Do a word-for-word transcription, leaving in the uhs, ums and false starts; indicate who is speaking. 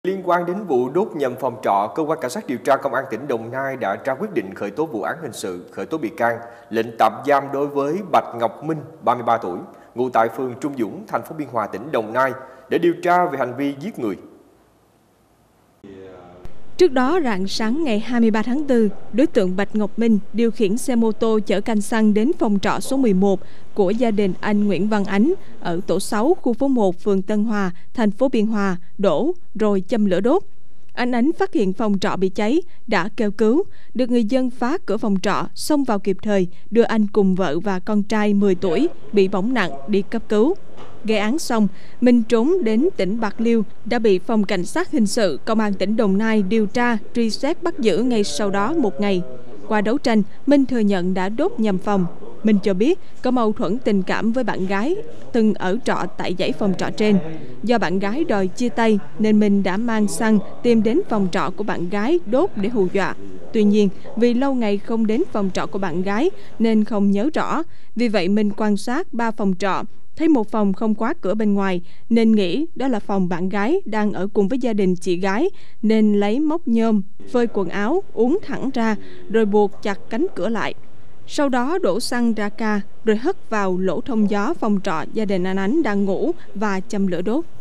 Speaker 1: Liên quan đến vụ đốt nhằm phòng trọ, cơ quan cảnh sát điều tra công an tỉnh Đồng Nai đã ra quyết định khởi tố vụ án hình sự, khởi tố bị can, lệnh tạm giam đối với Bạch Ngọc Minh, ba mươi ba tuổi, ngụ tại phường Trung Dũng, thành phố Biên Hòa, tỉnh Đồng Nai để điều tra về hành vi giết người.
Speaker 2: Trước đó, rạng sáng ngày hai mươi ba tháng tư, đối tượng Bạch Ngọc Minh điều khiển xe mô tô chở canh xăng đến phòng trọ số mười một của gia đình anh Nguyễn Văn Ánh ở tổ sáu, khu phố một, phường Tân Hòa, thành phố Biên Hòa, đổ rồi châm lửa đốt. Anh Ánh phát hiện phòng trọ bị cháy, đã kêu cứu, được người dân phá cửa phòng trọ, xông vào kịp thời, đưa anh cùng vợ và con trai mười tuổi bị bỏng nặng đi cấp cứu. Gây án xong, Minh trốn đến tỉnh Bạc Liêu, đã bị Phòng Cảnh sát Hình sự Công an tỉnh Đồng Nai điều tra, truy xét bắt giữ ngay sau đó một ngày. Qua đấu tranh, Minh thừa nhận đã đốt nhằm phòng. Minh cho biết có mâu thuẫn tình cảm với bạn gái từng ở trọ tại dãy phòng trọ trên. Do bạn gái đòi chia tay nên Minh đã mang xăng tìm đến phòng trọ của bạn gái đốt để hù dọa. Tuy nhiên, vì lâu ngày không đến phòng trọ của bạn gái nên không nhớ rõ. Vì vậy Minh quan sát ba phòng trọ, thấy một phòng không khóa cửa bên ngoài nên nghĩ đó là phòng bạn gái đang ở cùng với gia đình chị gái, nên lấy móc nhôm phơi quần áo uốn thẳng ra rồi buộc chặt cánh cửa lại. Sau đó đổ xăng ra ca rồi hất vào lỗ thông gió phòng trọ gia đình anh Ánh đang ngủ và châm lửa đốt.